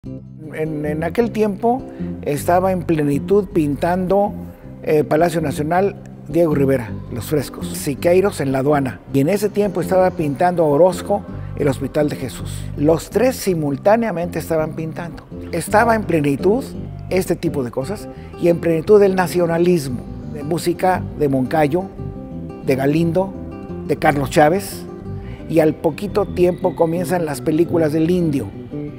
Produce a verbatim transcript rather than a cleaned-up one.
En, en aquel tiempo estaba en plenitud pintando eh, Palacio Nacional Diego Rivera, los frescos, Siqueiros en la aduana, y en ese tiempo estaba pintando Orozco el Hospital de Jesús. Los tres simultáneamente estaban pintando. Estaba en plenitud este tipo de cosas y en plenitud el nacionalismo, de música de Moncayo, de Galindo, de Carlos Chávez, y al poquito tiempo comienzan las películas del Indio.